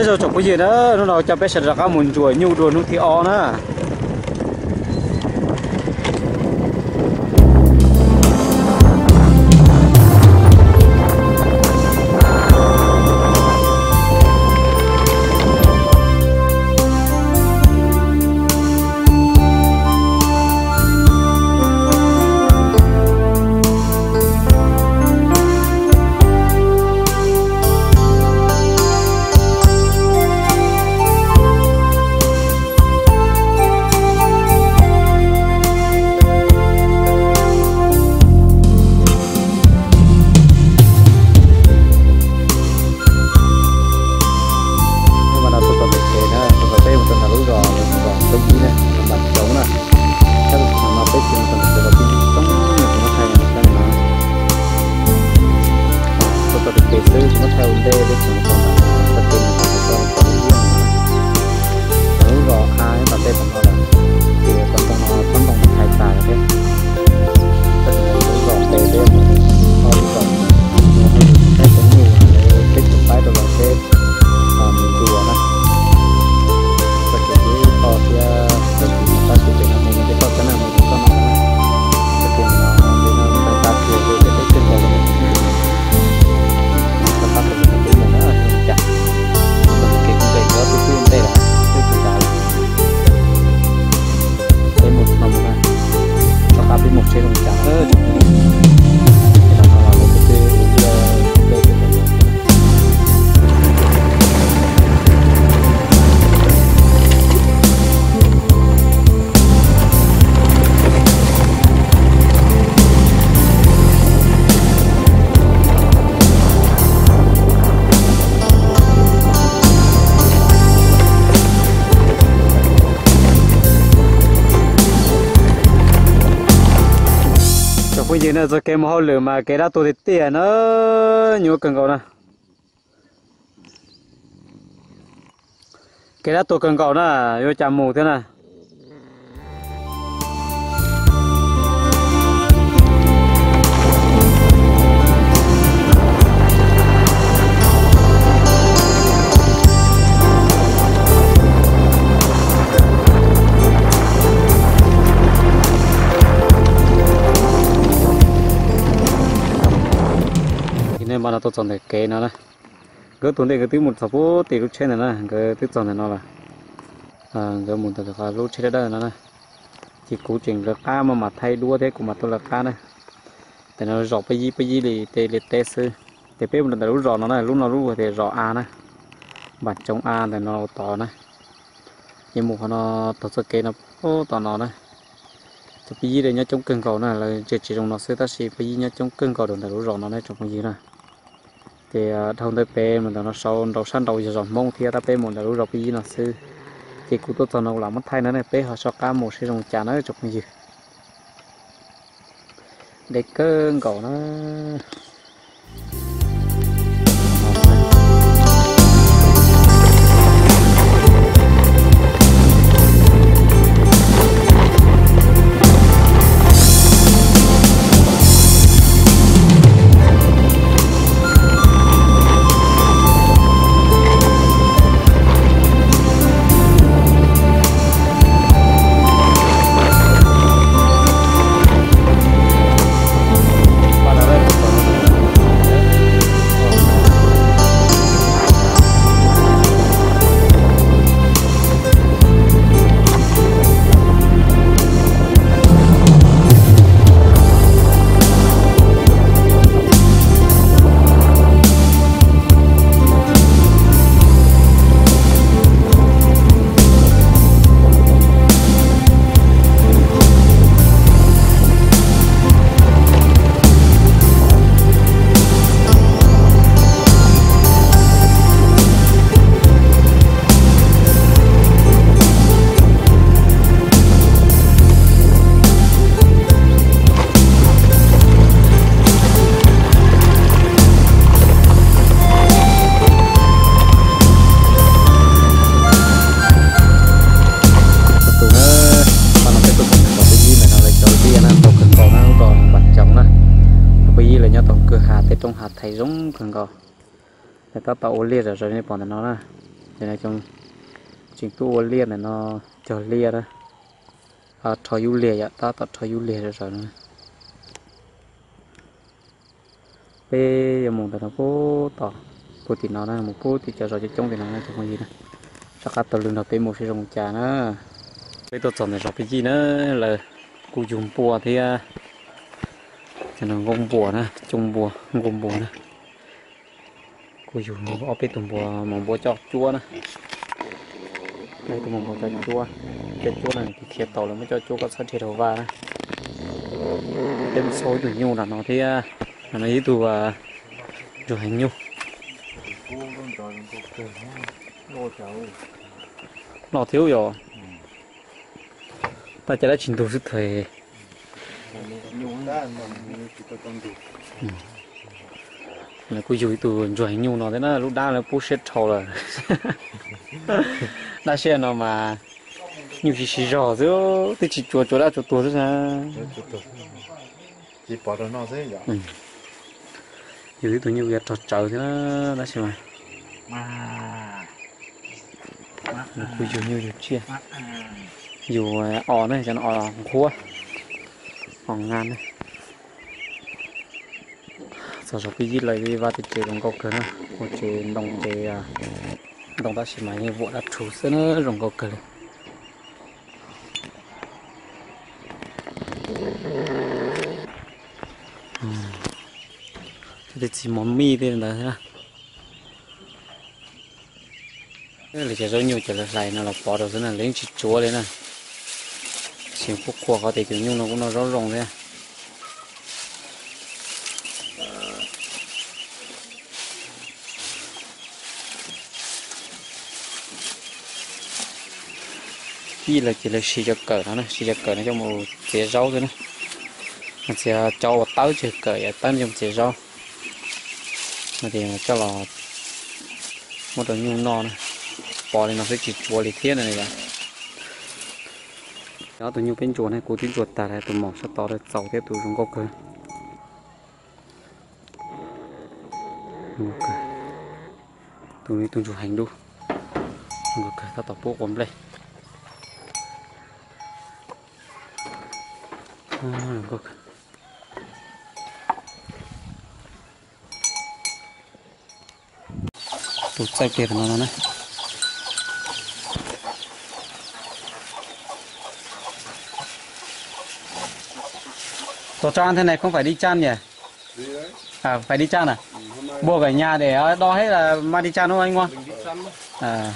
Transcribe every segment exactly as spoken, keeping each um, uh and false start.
thế rồi chọc cái gì đó nó nào cho bé sạch ra cá mùn chuối nhu đuôi nó thì o nữa bây giờ nó rồi cái màu lửa mà cái đó tôi thì tiền nó nhiều cần cầu nè cái đó tôi cần cầu nè vô chạm mù thế này nên bạn tôi chọn để kê nó này cái tuần này cái thứ một số phố tỷ lúc trên này nè cái thứ chọn này nó là à cái một tờ khai lúc trên đây nó này chỉ cố trình là cá mà mà thay đua thế của mặt tôi là cá này thì nó rõ bây giờ bây giờ thì tê liệt tê sư thì biết một lần lúc rõ nó này lúc nào lúc thì rõ a này bản trong a thì nó to này nhưng một nó thật sự kê nó to nó này bây giờ đây nhá trong cân cầu này là chỉ chỉ trong nó sẽ ta chỉ bây giờ nhá trong cân cầu được là lúc rõ nó này trong cái gì này thì thông tới pe mình nó sau đầu săn đầu giờ mông thì ta pe một là lúc bây giờ nó sư thì cụ tôi toàn làm mất thay nó này pe họ cho cá một sẽ dùng trà nó chụp cái gì để cân cầu nó trong hạt thầy giống cần cầu người ta tạo liệt rồi rồi nên bọn nó nè thế này trong chính tu liên này nó chờ lia đó à thò du lìa vậy ta tập thò du lìa rồi rồi nữa bây giờ muốn nó cố tỏ cố thì nó là một cố thì chờ rồi cho trong thì nó trong cái gì nữa chắc là tao lương đầu tiên một sẽ dùng trà nữa bây tôi chọn này rồi cái gì nữa là cụ dùng bùa thì cho nó gom bùa nữa chung bùa gom bùa nữa cụ dùng ở bên tùng bùa mỏng bùa cho chua nữa đây tụi mỏng bùa cho chua cái chua này thì thiệt tàu là mới cho chua có sát thiệt đầu va đó đem số từ nhu là nó thì là nó ý tụ rồi hành nhu nó thiếu rồi ta chỉ đã trình độ sức thời là cô dùi từ rồi hành nhu nó thế nó lúc đó là push it thầu rồi đã xe nó mà nhiều chỉ xì rò chứ thì chỉ chuột chuột đã chuột tua thôi sao chỉ bỏ được nó thế vậy nhiều tụi nhiều việc trò trời thế nó đã xem mà cô dùi nhiều việc chia dù ỏ này cho nó ỏ khô ỏ ngan này sau sau khi giết lại đi vào thì chế đồng cầu cờ nữa một chế đồng chế đồng ta chỉ máy như vụ đã chủ sữa nữa đồng cầu cờ thì chỉ món mì thế là thế nào cái là chỉ rất nhiều chỉ là lại nó là bỏ đầu thế này lấy chỉ chúa đấy nè chỉ phúc qua có thể kiểu như nó cũng nó rõ ràng thế khi là chỉ là xì cho cờ nó này xì cho cờ nó cho một chế rau thôi nè mình sẽ cho một táo chế cờ ở táo trong chế rau mà thì cho là một đợt nhung no này bỏ lên nó sẽ chỉ chua lý thiết này này đó tụi nhung bên chuột này cố tí chuột tạt này tụi mỏ sẽ to được sầu tiếp tụi chúng có cơ tụi tụi chuột hành đu ngược ta tập bộ quấn lên đừng có tụt sai kia nó nó này tổ cho ăn thế này không phải đi chăn nhỉ à phải đi chăn à mua cả nhà để đo hết là mang đi chăn không anh Ngoan à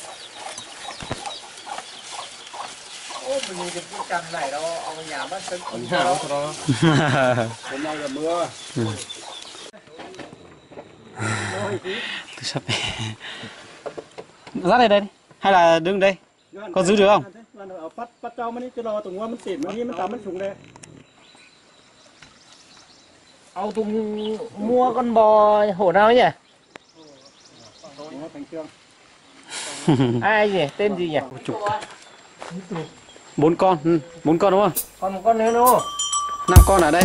mình cái chăn này đâu ở nhà bắt sân hôm nay là mưa tôi sắp dắt đây đây hay là đứng đây có giữ được không bắt bắt cho mình cho lo tùng qua mình xỉn mình mình tắm mình xuống đây ông Tùng mua con bò hổ nào nhỉ ai nhỉ tên gì nhỉ bốn con ừ, bốn con đúng không còn một con nữa đâu năm con ở đây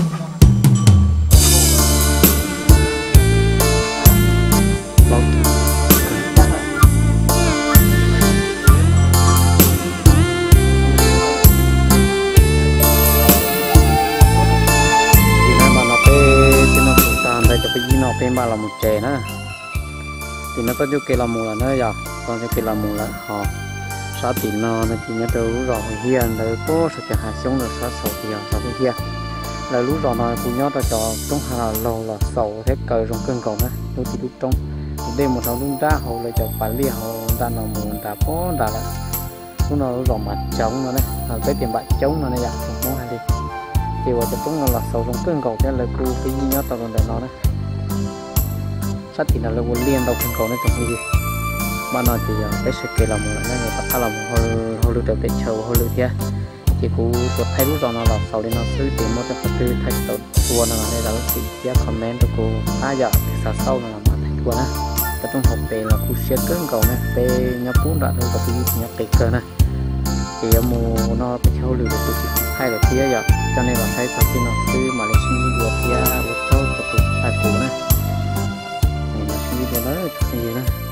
nó bên ba là một chè nữa thì nó có chút cây làm mù là nó giờ còn cái cây làm mù là họ sáu tỷ nó nó chỉ nhớ từ lú rồi hiền là có sự cho hạt giống là sáu sáu tỷ sáu cái hiền là lú rồi nó cũng nhớ ta cho trong hà lầu là sầu thế cờ trong cơn cầu nữa đôi chỉ lúc trong đêm một thằng lung ra hậu lại cho bản lia hậu ra nó mù ta có đã là lúc nào lú rồi mặt trống nó này cái tiền bạc trống nó này dạ không hay đi thì vào trong nó là sầu trong cơn cầu thế là cô cái gì nhớ tao còn để nó đấy sát thì là luôn liên đâu không cầu nó trong cái gì ban đầu thì cái sự kiện là một là người ta làm một hồi hồi lượt để chờ hồi lượt kia thì cũng được thay lúc rồi nó là sau đây nóซื้อtiền một cái thứ thayตัวตัวnó này là cái chia comment cho cô ai giờ thì sau là làm thayตัวนะแต่ต้องhọc về là cô share cái cầu này về nhập vốn đã được cái gì nhập tiền cơ này thì mua nó phải theo lượt được hay là kia giờ cho nên là thấy sau khi nóซื้อmà lấy xin được kia một số cái ai phụ này này mà xin video đó thì gì nữa